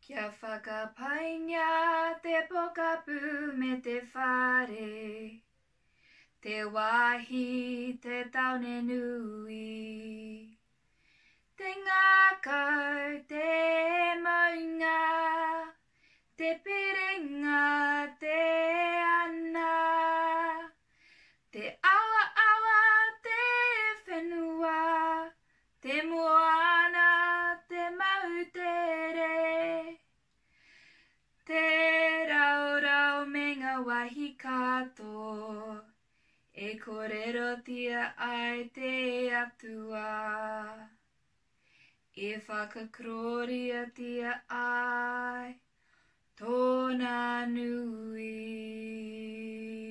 Kia whakapainga te pokapū me te whare, te wāhi te taone nui. Te ngākau, te maunga, te piringa, te ana, te awa awa, te whenua, te moana, te mautere, te raurau me ngā wahi kato, e kōrerotia ai te atua, e whakakroria ai tōna nui.